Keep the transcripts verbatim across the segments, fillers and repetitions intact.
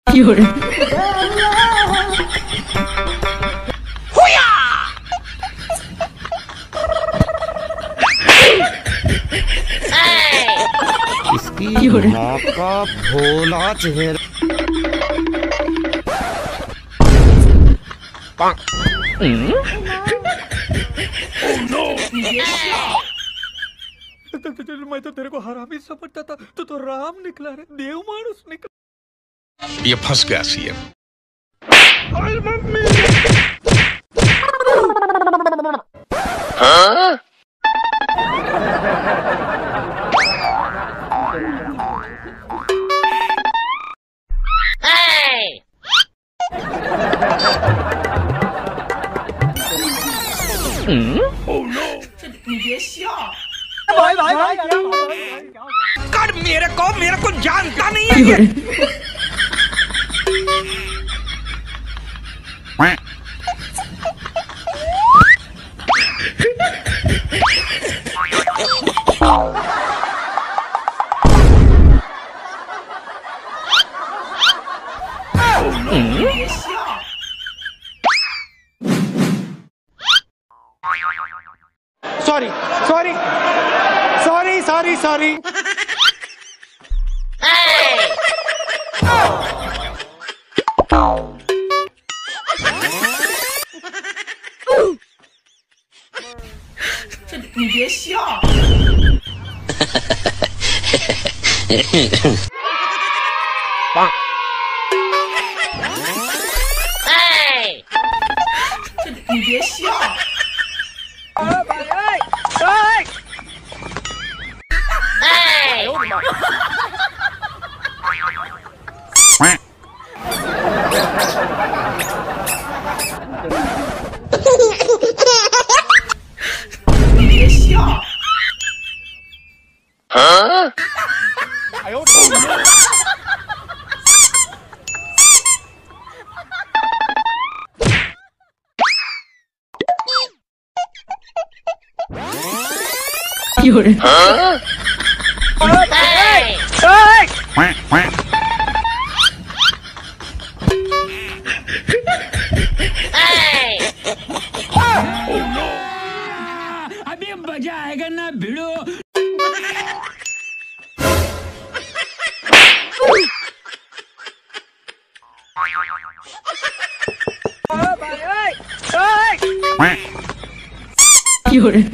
有人。 इसकी माँ का भोला चेहरा। मैं तो तेरे को हरामी समझता था, तो तो राम निकला रे, देव मानुस निकला। ये फंस गया सीएम। हाँ? Oh no! 你别笑。भाई भाई भाई कर मेरे को मेरे को जानता नहीं है ये। सॉरी सॉरी सॉरी सॉरी सॉरी你别笑。哎，你别笑。你别笑。啊！哎呦我的妈！ 有人。 啊！哎哎！喂喂！ अभी मजा आएगा ना भिड़ो। 有人。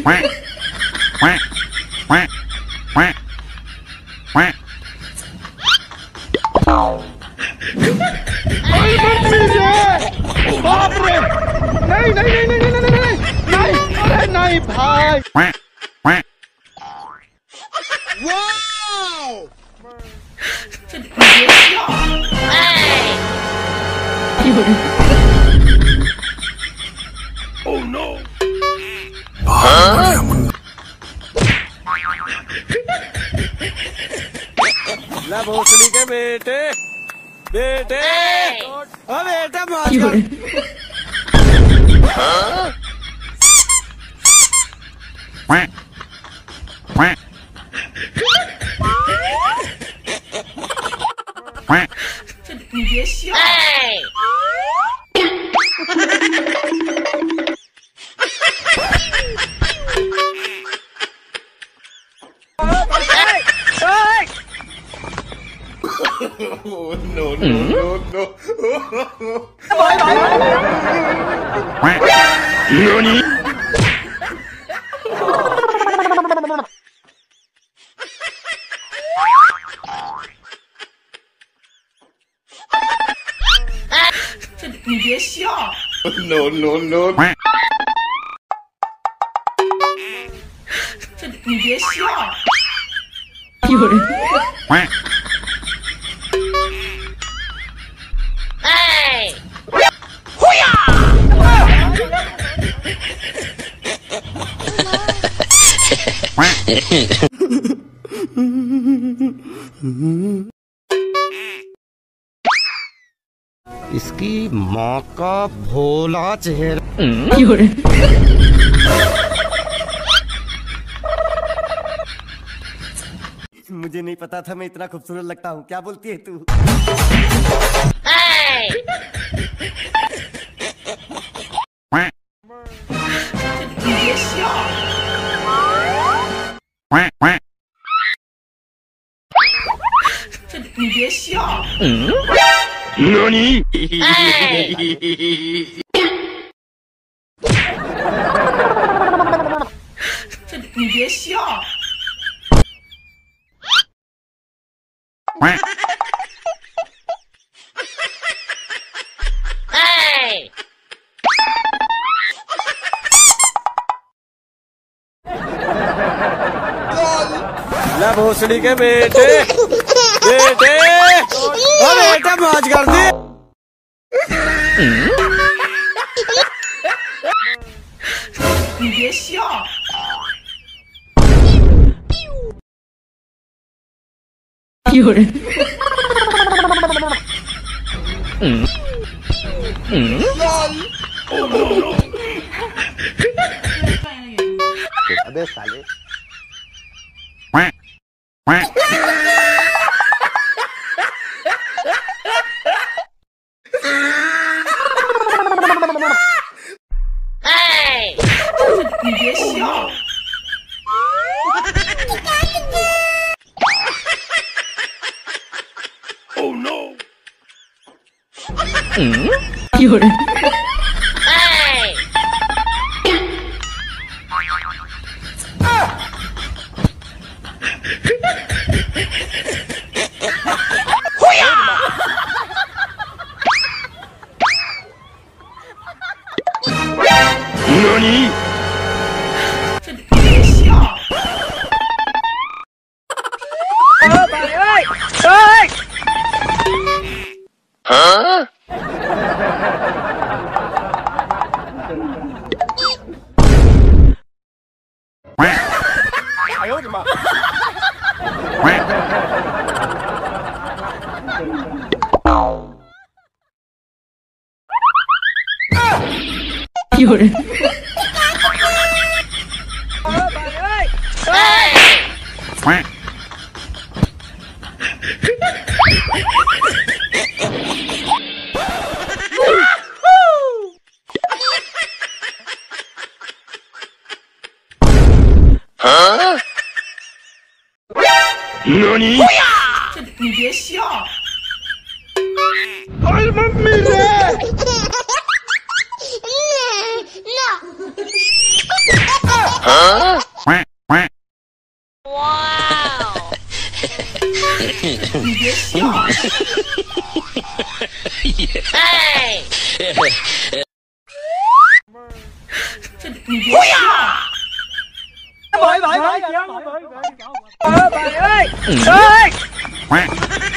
बाप रे! नहीं नहीं नहीं नहीं नहीं नहीं नहीं अरे नहीं भाई! वाओ! Oh no! ला भोसड़ी के बेटे बेटे ओ बेटा मौज你别笑。Oh, no, no, no, no. Bye, bye, bye. Nani?你别笑。No, no, no. 你别笑。 有人。 इसकी माँ का भोला चेहरा। मुझे नहीं पता था मैं इतना खूबसूरत लगता हूँ, क्या बोलती है तू? 何？ 你别笑。哎。 ला भोसड़ी के बेटे बेटे अरे बेटा मौज कर दे। 你别笑。 有人。 嗯嗯。 अबे साले। 哎，你别笑。 Oh no！ 嗯？ 有人。 哎。 何？ 别笑。 啊？ 哎呦我的妈！ 有人。 啊？何？ 你别笑。 哎妈咪嘞！ 啊！ 哇！你别笑。哎！你别笑。 喂喂喂！哎哎哎！